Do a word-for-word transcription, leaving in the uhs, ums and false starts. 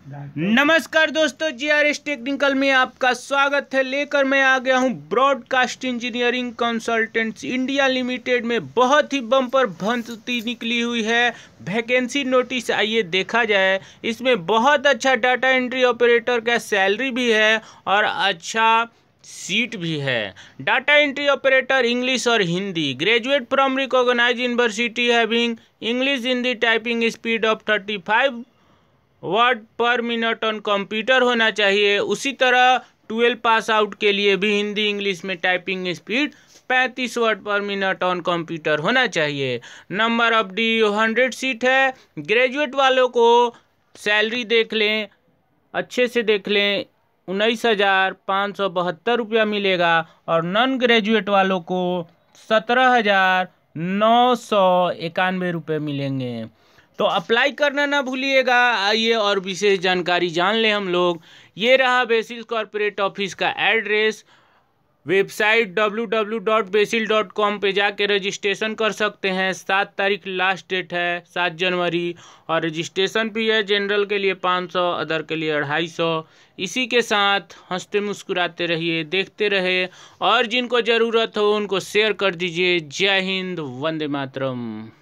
नमस्कार दोस्तों, GRS technical में आपका स्वागत है। लेकर मैं आ गया हूं broadcast engineering consultants India limited में बहुत ही बम्पर भर्ती निकली हुई है। वैकेंसी नोटिस आइए देखा जाए। इसमें बहुत अच्छा डाटा एंट्री ऑपरेटर का सैलरी भी है और अच्छा सीट भी है। डाटा एंट्री ऑपरेटर इंग्लिश और Hindi, graduate from recognise university having English Hindi typing speed of thirty five word per minute on computer होना चाहिए। उसी तरह ट्वेल्व पास आउट के लिए भी हिंदी इंग्लिश में टाइपिंग स्पीड पैंतीस word per minute on computer होना चाहिए। Number of the hundred seat है। ग्रेजुएट वालों को सैलरी देख लें, अच्छे से देख लें, उन्नीस हज़ार पाँच सौ बहत्तर रुपया मिलेगा और नॉन ग्रेजुएट वालों को सत्रह हज़ार नौ सौ इक्यानवे रुपये मिलेंगे। तो अप्लाई करना ना भूलिएगा। आइए और विशेष जानकारी जान लें हम लोग। ये रहा बेसिल कॉर्पोरेट ऑफिस का address. Website W W W dot BECIL dot com पे जाके रजिस्ट्रेशन कर सकते हैं। सात तारीख लास्ट डेट है, सात जनवरी, और रजिस्ट्रेशन भी है। जनरल के लिए पाँच सौ, अदर के लिए अढ़ाई सौ। इसी के साथ हंसते मुस्कुराते रहिए, देखते रहे, और जिनको ज़रूरत हो उनको शेयर कर दीजिए। जय हिंद, वंदे मातरम।